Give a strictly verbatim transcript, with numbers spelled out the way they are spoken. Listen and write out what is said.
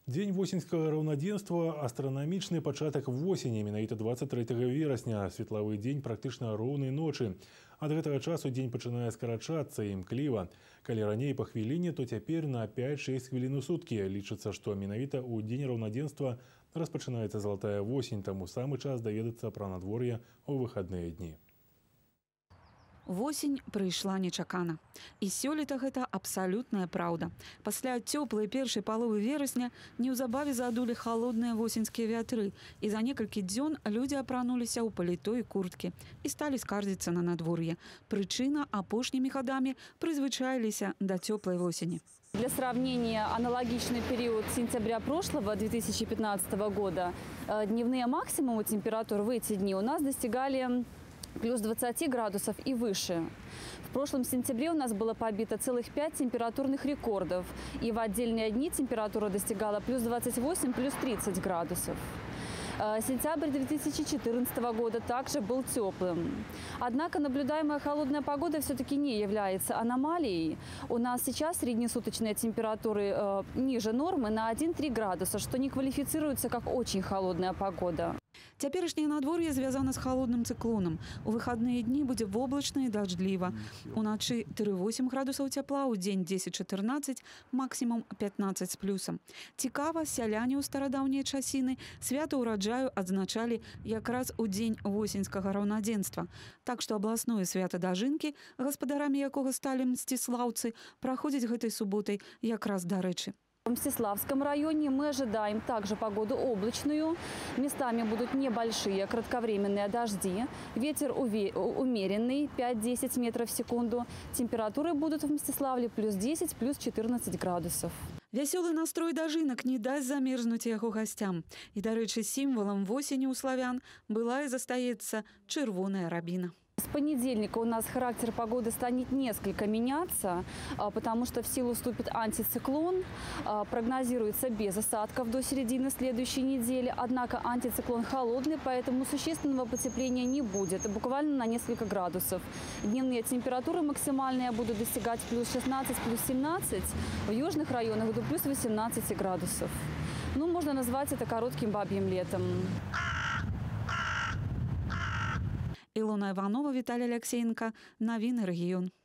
Дзень восеньскага раўнадзенства – астранамічны пачатак восені, менавіта двадцать третьего верасня. Светлавы дзень практычна роўнай ночы. Ад гэтага часу дзень пачынае скарачацца і імкліва. Калі раней па хвіліне, то цяпер на пять-шесть хвілін у суткі. Лічыцца, што менавіта ў дзень раўнадзенства распачынаецца залатая восень, таму самы час даведацца пра надвор'е ў выхадныя дні. Восень прыйшла нечакана. І сёлета гэта абсалютная праўда. Пасля цёплай першай паловы верасня неўзабаве задулі халодныя восеньскія вятры. І за некалькі дзён людзі апрануліся ў паліто і курткі і сталі скардзіцца на надвор'е. Прычына – апошнімі гадамі прызвычаіліся да цёплай восені. Для сравнения, аналогичный период сентября прошлого, две тысячи пятнадцатого года, дневные максимумы температур в эти дни у нас достигали плюс двадцать градусов и выше. В прошлом сентябре у нас было побито целых пять температурных рекордов. И в отдельные дни температура достигала плюс двадцать восемь, плюс тридцать градусов. Сентябрь две тысячи четырнадцатого года также был теплым. Однако наблюдаемая холодная погода все-таки не является аномалией. У нас сейчас среднесуточные температуры э, ниже нормы на один-три градуса, что не квалифицируется как очень холодная погода. Цяперашняе надвор'е звязана з халодным цыклонам. У выхадныя дні будзе воблачна і дажджліва. Уначы тры-восем градусаў цяпла, у дзень дзесяць-чатырнаццаць, максімум пятнаццаць з плюсам. Цікава, сяляне ў старадаўнія часіны свята ўраджаю адзначалі якраз у дзень восеньскага раўнадзенства. Так што абласное свята дажынкі, гаспадарамі якога сталі мсціслаўцы, праходзіць гэтай суботай якраз дарэчы. В Мстиславском районе мы ожидаем также погоду облачную. Местами будут небольшие кратковременные дожди. Ветер умеренный, пять-десять метров в секунду. Температуры будут в Мстиславле плюс десять, плюс четырнадцать градусов. Вясёлы настрой дажынак не дасць замерзнуць яго гасцям. І, дарэчы, сімвалам восені ў славян была і застаецца чырвоная рабіна. С понедельника у нас характер погоды станет несколько меняться, потому что в силу вступит антициклон. Прогнозируется без осадков до середины следующей недели. Однако антициклон холодный, поэтому существенного потепления не будет. Буквально на несколько градусов. Дневные температуры максимальные будут достигать плюс шестнадцать, плюс семнадцать. В южных районах до плюс восемнадцать градусов. Ну, можно назвать это коротким бабьим летом. Ілона Іванова, Віталій Алексєєнко. Новини регіон.